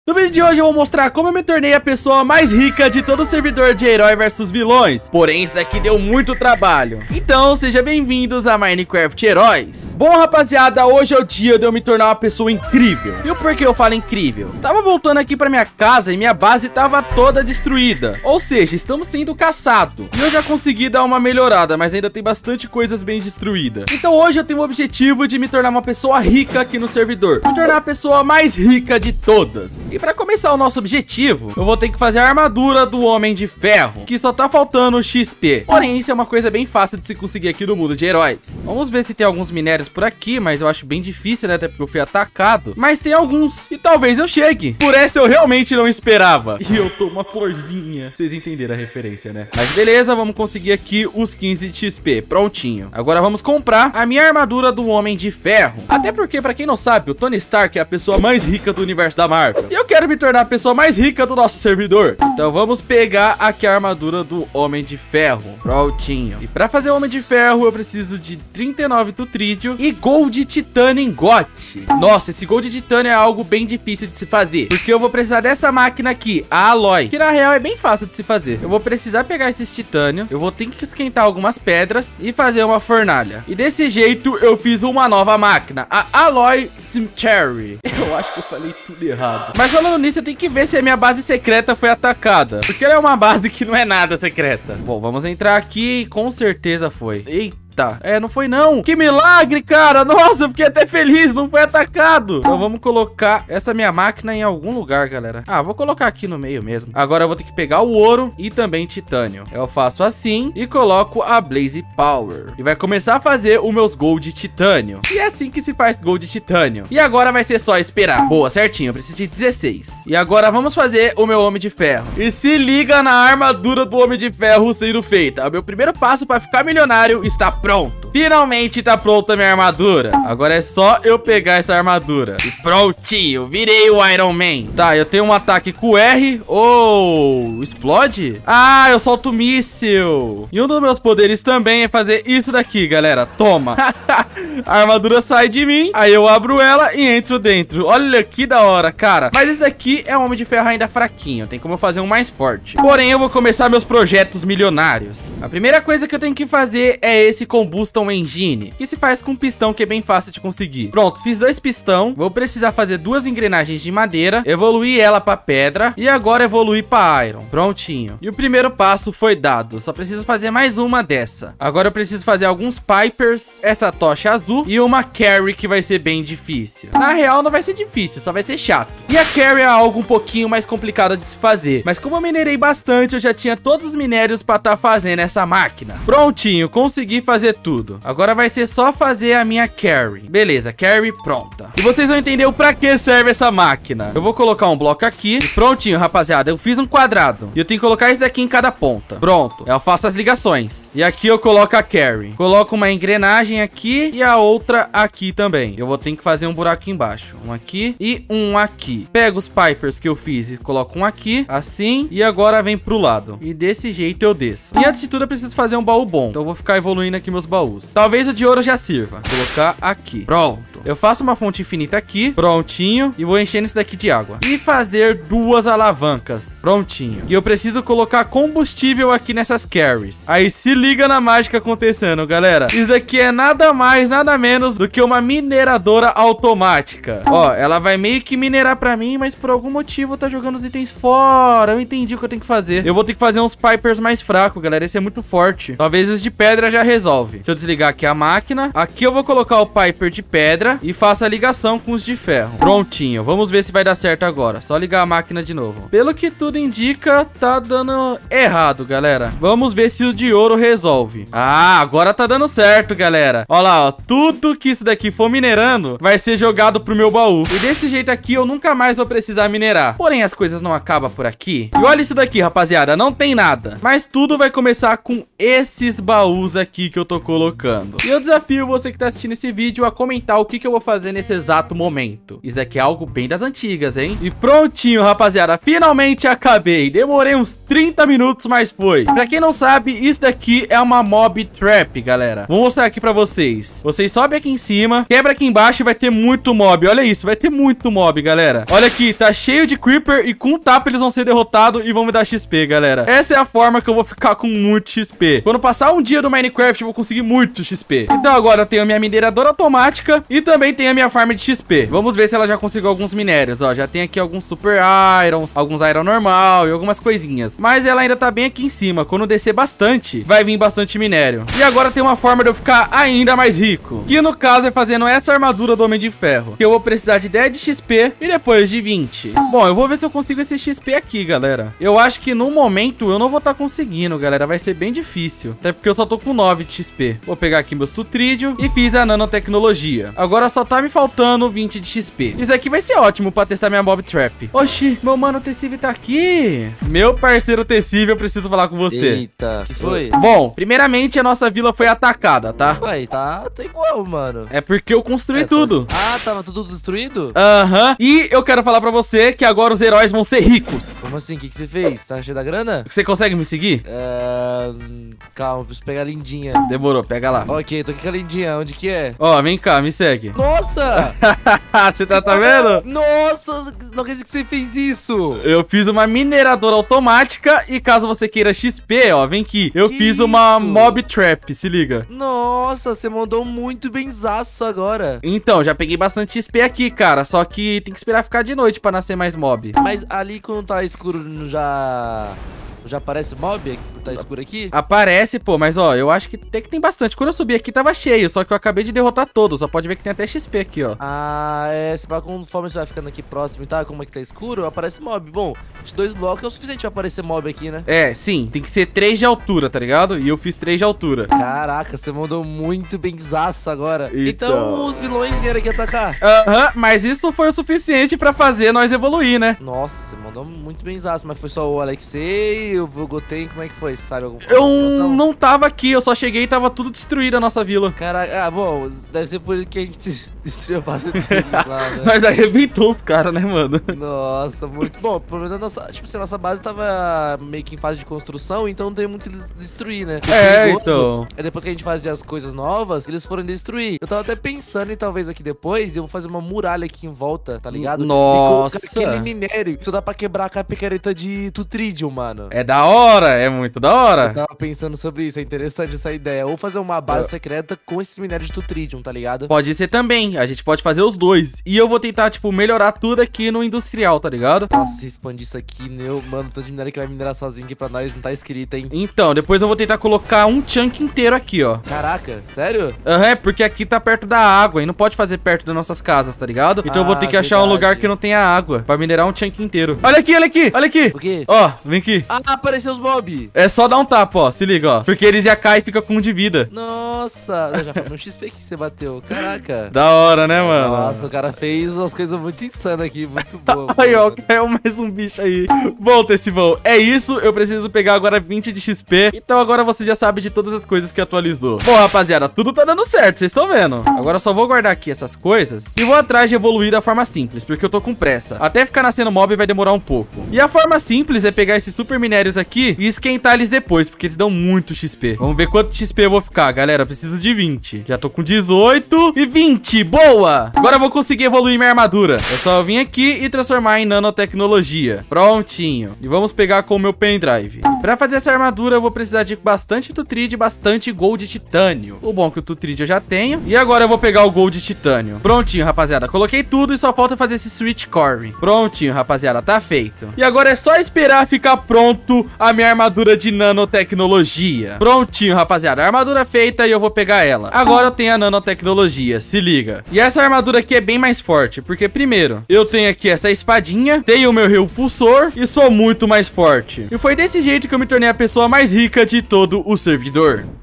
No vídeo de hoje eu vou mostrar como eu me tornei a pessoa mais rica de todo o servidor de herói versus vilões. Porém, isso daqui deu muito trabalho. Então, sejam bem-vindos a Minecraft Heróis. Bom, rapaziada, hoje é o dia de eu me tornar uma pessoa incrível. E o porquê eu falo incrível? Tava voltando aqui pra minha casa e minha base tava toda destruída. Ou seja, estamos sendo caçados. E eu já consegui dar uma melhorada, mas ainda tem bastante coisas bem destruídas. Então hoje eu tenho o objetivo de me tornar uma pessoa rica aqui no servidor. Me tornar a pessoa mais rica de todas. E pra começar o nosso objetivo, eu vou ter que fazer a armadura do Homem de Ferro, que só tá faltando XP. Porém, isso é uma coisa bem fácil de se conseguir aqui no mundo de heróis. Vamos ver se tem alguns minérios por aqui, mas eu acho bem difícil, né? Até porque eu fui atacado. Mas tem alguns, e talvez eu chegue. Por essa eu realmente não esperava. E eu tô uma florzinha. Vocês entenderam a referência, né? Mas beleza, vamos conseguir aqui os 15 de XP. Prontinho. Agora vamos comprar a minha armadura do Homem de Ferro. Até porque, pra quem não sabe, o Tony Stark é a pessoa mais rica do universo da Marvel. E eu quero me tornar a pessoa mais rica do nosso servidor. Então vamos pegar aqui a armadura do Homem de Ferro. Prontinho. E pra fazer o Homem de Ferro eu preciso de 39 tutrídeo e Gold Titânio em GOT. Nossa, esse Gold Titânio é algo bem difícil de se fazer, porque eu vou precisar dessa máquina aqui, a Alloy, que na real é bem fácil de se fazer. Eu vou precisar pegar esses titânios, eu vou ter que esquentar algumas pedras e fazer uma fornalha. E desse jeito eu fiz uma nova máquina, a Alloy Cemetery. Eu acho que eu falei tudo errado. Mas falando nisso, eu tenho que ver se a minha base secreta foi atacada, porque ela é uma base que não é nada secreta. Bom, vamos entrar aqui e com certeza foi. Eita. Não foi não. Que milagre, cara. Nossa, eu fiquei até feliz, não foi atacado. Então vamos colocar essa minha máquina em algum lugar, galera. Vou colocar aqui no meio mesmo. Agora eu vou ter que pegar o ouro e também titânio. Eu faço assim e coloco a Blaze Power. E vai começar a fazer os meus Gold Titânio. E é assim que se faz Gold Titânio. E agora vai ser só esperar. Boa, certinho, eu preciso de 16. E agora vamos fazer o meu Homem de Ferro. E se liga na armadura do Homem de Ferro sendo feita. O meu primeiro passo para ficar milionário está pronto. Finalmente tá pronta a minha armadura. Agora é só eu pegar essa armadura. E prontinho, virei o Iron Man. Tá, eu tenho um ataque com R. Explode? Eu solto míssil. E um dos meus poderes também é fazer isso daqui, galera. Toma. A armadura sai de mim, aí eu abro ela e entro dentro. Olha que da hora, cara. Mas esse daqui é um Homem de Ferro ainda fraquinho. Tem como eu fazer um mais forte. Porém, eu vou começar meus projetos milionários. A primeira coisa que eu tenho que fazer é esse Combustion Engine, que se faz com pistão, que é bem fácil de conseguir. Pronto, fiz 2 pistão. Vou precisar fazer 2 engrenagens de madeira, evoluir ela pra pedra e agora evoluir pra iron. Prontinho. E o primeiro passo foi dado. Só preciso fazer mais uma dessa. Agora eu preciso fazer alguns pipers, essa tocha azul e uma carry, que vai ser bem difícil. Na real não vai ser difícil, só vai ser chato. E a carry é algo um pouquinho mais complicado de se fazer, mas como eu minerei bastante, eu já tinha todos os minérios pra estar fazendo essa máquina. Prontinho, consegui fazer tudo. Agora vai ser só fazer a minha carry. Beleza, carry pronta. E vocês vão entender o pra que serve essa máquina. Eu vou colocar um bloco aqui. E prontinho, rapaziada. Eu fiz um quadrado. E eu tenho que colocar isso aqui em cada ponta. Pronto. Eu faço as ligações. E aqui eu coloco a carry. Coloco uma engrenagem aqui e a outra aqui também. Eu vou ter que fazer um buraco embaixo. Um aqui e um aqui. Pego os pipers que eu fiz e coloco um aqui. Assim. E agora vem pro lado. E desse jeito eu desço. E antes de tudo eu preciso fazer um baú bom. Então eu vou ficar evoluindo aqui meus baús. Talvez o de ouro já sirva. Vou colocar aqui. Pronto. Eu faço uma fonte infinita aqui. Prontinho. E vou enchendo isso daqui de água. E fazer 2 alavancas. Prontinho. E eu preciso colocar combustível aqui nessas carries. Aí se liga na mágica acontecendo, galera. Isso aqui é nada mais, nada menos do que uma mineradora automática. Ó, ela vai meio que minerar pra mim, mas por algum motivo tá jogando os itens fora. Eu entendi o que eu tenho que fazer. Eu vou ter que fazer uns pipers mais fracos, galera. Esse é muito forte. Talvez os de pedra já resolve. Deixa eu desligar aqui a máquina. Aqui eu vou colocar o piper de pedra e faço a ligação com os de ferro. Prontinho. Vamos ver se vai dar certo agora. Só ligar a máquina de novo. Pelo que tudo indica, tá dando errado, galera. Vamos ver se o de ouro resolve. Agora tá dando certo, galera. Olha lá, ó. Tudo que isso daqui for minerando vai ser jogado pro meu baú. E desse jeito aqui eu nunca mais vou precisar minerar. Porém, as coisas não acabam por aqui. E olha isso daqui, rapaziada. Não tem nada. Mas tudo vai começar com esses baús aqui que eu tô colocando. E eu desafio você que tá assistindo esse vídeo a comentar o que que eu vou fazer nesse exato momento. Isso aqui é algo bem das antigas, hein? E prontinho, rapaziada. Finalmente acabei. Demorei uns 30 minutos, mas foi. Pra quem não sabe, isso daqui é uma mob trap, galera. Vou mostrar aqui pra vocês. Vocês sobem aqui em cima, quebra aqui embaixo e vai ter muito mob. Olha isso, vai ter muito mob, galera. Olha aqui, tá cheio de creeper e com um tapa eles vão ser derrotados e vão me dar XP, galera. Essa é a forma que eu vou ficar com muito XP. Quando passar um dia do Minecraft, eu vou conseguir muito XP. Então agora eu tenho a minha mineradora automática e também tenho a minha farm de XP. Vamos ver se ela já conseguiu alguns minérios, ó. Já tem aqui alguns super irons, alguns iron normal e algumas coisinhas. Mas ela ainda tá bem aqui em cima. Quando descer bastante, vai vir bastante minério. E agora tem uma forma de eu ficar ainda mais rico, que no caso é fazendo essa armadura do Homem de Ferro, que eu vou precisar de 10 de XP e depois de 20. Bom, eu vou ver se eu consigo esse XP aqui, galera. Eu acho que no momento eu não vou estar conseguindo, galera. Vai ser bem difícil, até porque eu só tô com 9 de XP. Vou pegar aqui meus tutrídeo e fiz a nanotecnologia. Agora só tá me faltando 20 de XP. Isso aqui vai ser ótimo pra testar minha mob trap. Oxi, meu mano Tessive tá aqui. Meu parceiro Tessive, eu preciso falar com você. Eita, que foi? Bom, primeiramente a nossa vila foi atacada, tá? Ué, tá igual, mano. É porque eu construí tudo. Ah, tava tudo destruído? Aham. E eu quero falar pra você que agora os heróis vão ser ricos. Como assim? O que você fez? Tá cheio da grana? Você consegue me seguir? Calma, preciso pegar a lindinha. Demorou, pega lá. Ok, tô aqui com a lindinha. Onde que é? Ó, vem cá, me segue. Nossa! Você tá vendo? Nossa, não acredito que você fez isso. Eu fiz uma mineradora automática e caso você queira XP, ó, vem aqui. Eu fiz uma mob trap, se liga. Nossa, você mandou muito benzaço agora. Então, já peguei bastante XP aqui, cara. Só que tem que esperar ficar de noite pra nascer mais mob. Mas ali quando tá escuro já aparece mob por tá escuro aqui? Aparece, pô, mas ó, eu acho que tem bastante. Quando eu subi aqui tava cheio, só que eu acabei de derrotar todos. Só pode ver que tem até XP aqui, ó. Ah, se pra conforme você vai ficando aqui próximo e tá, como é que tá escuro, aparece mob. Bom, de 2 blocos é o suficiente pra aparecer mob aqui, né? É, sim, tem que ser 3 de altura, tá ligado? E eu fiz 3 de altura. Caraca, você mandou muito benzaço agora. Então os vilões vieram aqui atacar. Aham, mas isso foi o suficiente pra fazer nós evoluir, né? Nossa, você mandou muito benzaço, mas foi só o Alexei, o Goten, como é que foi? Sabe alguma coisa? Eu não tava aqui, eu só cheguei e tava tudo destruído a nossa vila. Caraca, bom, deve ser por isso que a gente destruiu a base deles lá, né? Mas arrebentou os caras, né, mano? Nossa, muito bom. Pelo menos a nossa, tipo, se a nossa base tava meio que em fase de construção, então não tem muito que destruir, né? Então. É depois que a gente fazia as coisas novas, eles foram destruir. Eu tava até pensando em talvez aqui depois eu vou fazer uma muralha aqui em volta, tá ligado? Nossa! E colocar aquele minério. Isso dá pra quebrar com a picareta de Tutridium, mano. É da hora, é muito da hora. Eu tava pensando sobre isso, é interessante essa ideia. Ou fazer uma base secreta com esses minérios de Tutridium, tá ligado? Pode ser também, a gente pode fazer os dois. E eu vou tentar, tipo, melhorar tudo aqui no industrial, tá ligado? Nossa, se expandir isso aqui, mano, tanto de minério que vai minerar sozinho aqui pra nós, não tá escrito, hein? Então, depois eu vou tentar colocar um chunk inteiro aqui, ó. Caraca, sério? É, porque aqui tá perto da água e não pode fazer perto das nossas casas, tá ligado? Então eu vou ter que achar um lugar que não tenha água pra minerar um chunk inteiro. Olha aqui, olha aqui, olha aqui. O quê? Ó, vem aqui. Ah, apareceu os mob. É só dar um tapa, ó, se liga, ó. Porque eles já caem e ficam com 1 de vida. Nossa, já foi no XP que você bateu. Caraca. Da hora, né, mano? Nossa, o cara fez umas coisas muito insanas aqui, muito boa. Aí, ó, caiu mais um bicho aí. Bom, Tessivão, é isso. Eu preciso pegar agora 20 de XP. Então agora você já sabe de todas as coisas que atualizou. Bom, rapaziada, tudo tá dando certo, vocês estão vendo. Agora eu só vou guardar aqui essas coisas e vou atrás de evoluir da forma simples, porque eu tô com pressa. Até ficar nascendo mob vai demorar um pouco. E a forma simples é pegar esses super minérios aqui e esquentar eles depois, porque eles dão muito XP. Vamos ver quanto XP eu vou ficar, galera. Eu preciso de 20. Já tô com 18 e 20. Boa! Agora eu vou conseguir evoluir minha armadura. É só eu vir aqui e transformar em nanotecnologia. Prontinho. E vamos pegar com o meu pendrive. E pra fazer essa armadura eu vou precisar de bastante tutrid e bastante gold titânio. O bom é que o tutrid eu já tenho. E agora eu vou pegar o gold titânio. Prontinho, rapaziada. Coloquei tudo e só falta fazer esse switch core. Prontinho, rapaziada. Tá feito. E agora é só esperar ficar pronto a minha armadura de nanotecnologia. Prontinho, rapaziada. A armadura feita e eu vou pegar ela. Agora eu tenho a nanotecnologia. Se liga. E essa armadura aqui é bem mais forte. Porque primeiro, eu tenho aqui essa espadinha. Tenho o meu repulsor. E sou muito mais forte. E foi desse jeito que eu me tornei a pessoa mais rica de todo o servidor.